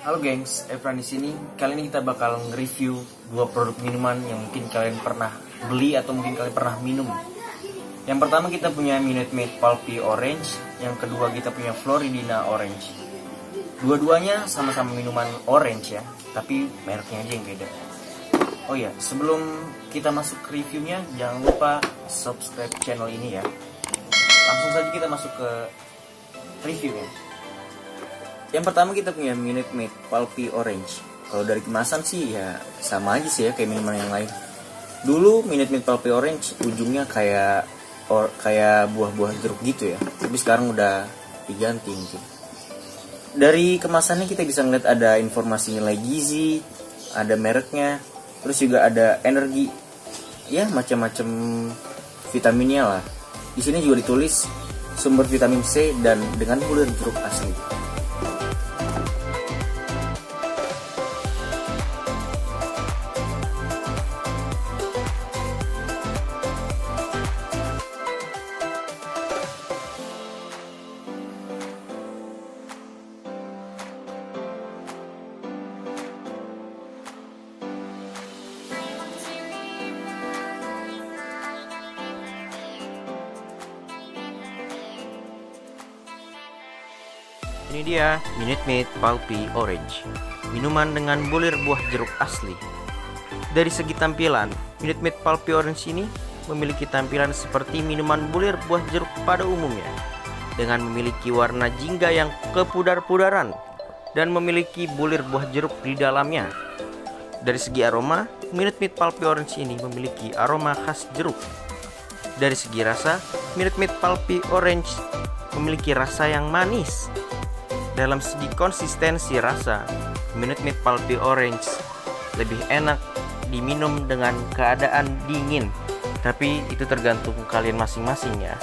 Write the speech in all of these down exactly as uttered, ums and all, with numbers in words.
Halo gengs, Efran di sini. Kali ini kita bakal nge-review dua produk minuman yang mungkin kalian pernah beli atau mungkin kalian pernah minum. Yang pertama kita punya Minute Maid Pulpy Orange, yang kedua kita punya Floridina Orange. Dua-duanya sama-sama minuman orange ya, tapi mereknya aja yang beda. Oh ya, sebelum kita masuk ke reviewnya, jangan lupa subscribe channel ini ya. Langsung saja kita masuk ke reviewnya. Yang pertama kita punya Minute Maid Pulpy Orange. Kalau dari kemasan sih ya sama aja sih ya kayak minuman yang lain. Dulu Minute Maid Pulpy Orange ujungnya kayak or, kayak buah-buah jeruk gitu ya. Tapi sekarang udah diganti mungkin. Dari kemasannya kita bisa ngeliat ada informasi nilai gizi, ada mereknya, terus juga ada energi, ya macam-macam vitaminnya lah. Di sini juga ditulis sumber vitamin C dan dengan bulir jeruk asli. Ini dia Minute Maid Pulpy Orange, minuman dengan bulir buah jeruk asli. Dari segi tampilan, Minute Maid Pulpy Orange ini memiliki tampilan seperti minuman bulir buah jeruk pada umumnya, dengan memiliki warna jingga yang kepudar-pudaran dan memiliki bulir buah jeruk di dalamnya. Dari segi aroma, Minute Maid Pulpy Orange ini memiliki aroma khas jeruk. Dari segi rasa, Minute Maid Pulpy Orange memiliki rasa yang manis. Dalam segi konsistensi rasa, Minute Maid Pulpy Orange lebih enak diminum dengan keadaan dingin. Tapi itu tergantung kalian masing-masing ya.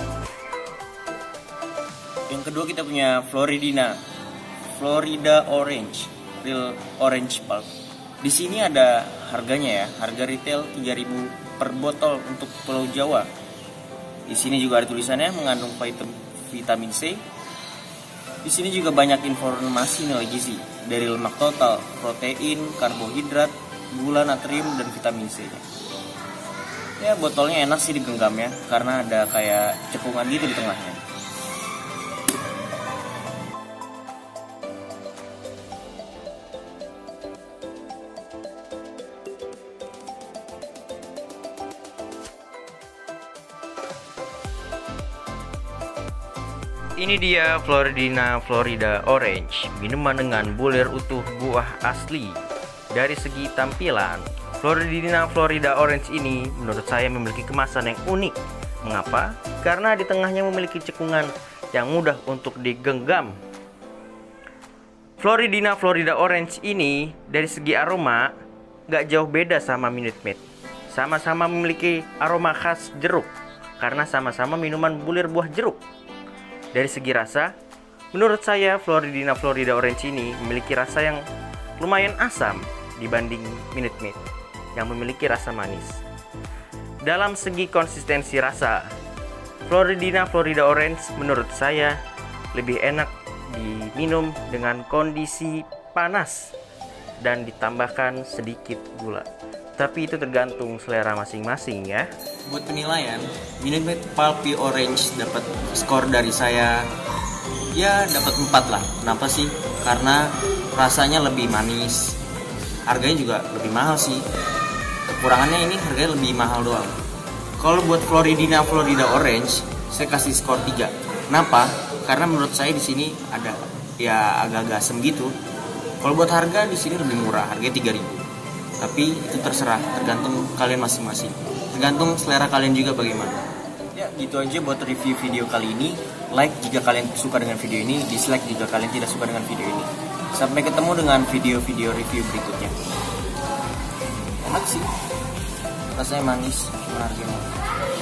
Yang kedua kita punya Floridina Florida Orange Real Orange Pulp. Di sini ada harganya ya, harga retail tiga ribu per botol untuk Pulau Jawa. Di sini juga ada tulisannya mengandung vitamin C. Di sini juga banyak informasi nilai gizi dari lemak total, protein, karbohidrat, gula, natrium, dan vitamin C-nya. Ya botolnya enak sih digenggam ya, karena ada kayak cekungan gitu di tengahnya. Ini dia Floridina Florida Orange, minuman dengan bulir utuh buah asli. Dari segi tampilan, Floridina Florida Orange ini menurut saya memiliki kemasan yang unik. Mengapa? Karena di tengahnya memiliki cekungan yang mudah untuk digenggam. Floridina Florida Orange ini dari segi aroma gak jauh beda sama Minute Maid. Sama-sama memiliki aroma khas jeruk, karena sama-sama minuman bulir buah jeruk. Dari segi rasa, menurut saya Floridina Florida Orange ini memiliki rasa yang lumayan asam dibanding Minute Maid yang memiliki rasa manis. Dalam segi konsistensi rasa, Floridina Florida Orange menurut saya lebih enak diminum dengan kondisi panas dan ditambahkan sedikit gula. Tapi itu tergantung selera masing-masing ya. Buat penilaian, Minute Maid Pulpy Orange dapat skor dari saya ya dapat empat lah. Kenapa sih? Karena rasanya lebih manis. Harganya juga lebih mahal sih. Kekurangannya ini harganya lebih mahal doang. Kalau buat Floridina Florida Orange, saya kasih skor tiga. Kenapa? Karena menurut saya di sini ada ya agak-agak asem gitu. Kalau buat harga di sini lebih murah, harganya tiga ribu. Tapi itu terserah, tergantung kalian masing-masing. Tergantung selera kalian juga bagaimana. Ya gitu aja buat review video kali ini. Like jika kalian suka dengan video ini, dislike jika kalian tidak suka dengan video ini. Sampai ketemu dengan video-video review berikutnya. Enak sih, rasanya manis, cuma harganya.